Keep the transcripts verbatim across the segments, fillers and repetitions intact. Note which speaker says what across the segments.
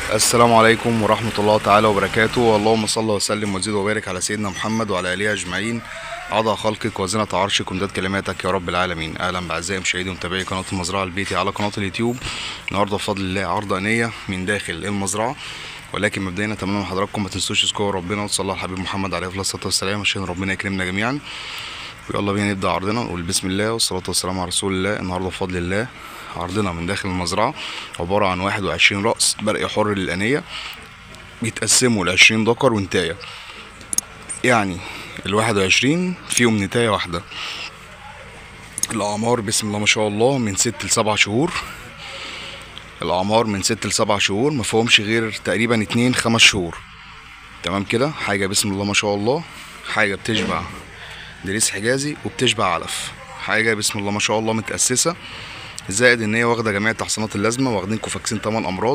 Speaker 1: السلام عليكم ورحمة الله تعالى وبركاته. اللهم صل وسلم وزد وبارك على سيدنا محمد وعلى آله أجمعين. عضى خلقك وزنة عرشك وامداد كلماتك يا رب العالمين. أهلا بأعزائي مشاهدي ومتابعي قناة المزرعة البيتي على قناة اليوتيوب. النهارده بفضل الله عرض أنية من داخل المزرعة، ولكن مبدئيا أتمنى من حضراتكم ما تنسوش تذكروا ربنا وتصلوا على الحبيب محمد عليه الصلاة والسلام عشان ربنا يكرمنا جميعا. ويلا بينا نبدأ عرضنا، نقول بسم الله والصلاة والسلام على رسول الله. النهارده بفضل الله عرضنا من داخل المزرعة عبارة عن واحد وعشرين رأس برق حر للأنية، بيتقسموا لعشرين ذكر ونتاية، يعني الواحد وعشرين فيهم نتاية واحدة. الأعمار بسم الله ما شاء الله من ست لسبع شهور. الأعمار من ست لسبع شهور، مفهومش غير تقريبا اتنين خمس شهور. تمام كده، حاجة بسم الله ما شاء الله، حاجة بتشبع دريس حجازي وبتشبع علف. حاجة بسم الله ما شاء الله متأسسة، زائد ان هي واخدة جميع التحصينات اللازمة، واخدين كوفاكسين تمن أمراض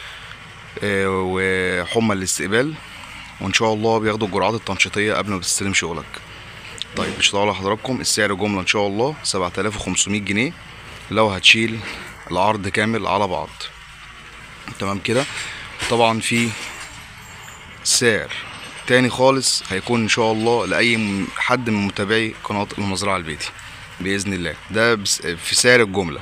Speaker 1: آه وحمى الاستقبال، وان شاء الله بياخدوا الجرعات التنشيطيه قبل ما تستلم شغلك. طيب مش هطول على حضراتكم، السعر جمله ان شاء الله سبعة آلاف وخمسمية جنيه لو هتشيل العرض كامل على بعض. تمام كده. طبعا في سعر تاني خالص هيكون ان شاء الله لاي حد من متابعي قناه المزرعه البيتي باذن الله، ده في سعر الجمله.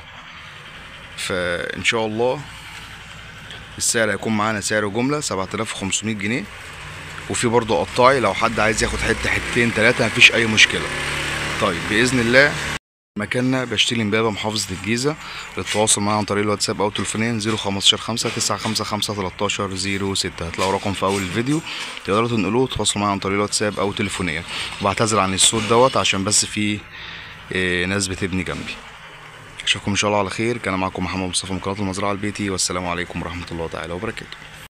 Speaker 1: فان شاء الله السعر هيكون معانا سعر جمله سبعة آلاف وخمسمية جنيه، وفي برضه قطاعي لو حد عايز ياخد حته حتتين تلاته مفيش اي مشكله. طيب باذن الله مكاننا بشتري امبابه محافظه الجيزه. للتواصل معايا عن طريق الواتساب او تليفونيا زيرو خمستاشر خمسة تسعة خمسة خمسة تلاتاشر زيرو ستة، هتلاقوا رقم في اول الفيديو تقدروا تنقلوه وتتواصلوا معايا عن طريق الواتساب او تليفونيا. وبعتذر عن الصوت دوت عشان بس في إيه ناس بتبني جنبي. اشوفكم ان شاء الله على خير. كان معكم محمد مصطفى من قناه المزرعه البيتي، والسلام عليكم ورحمه الله تعالى وبركاته.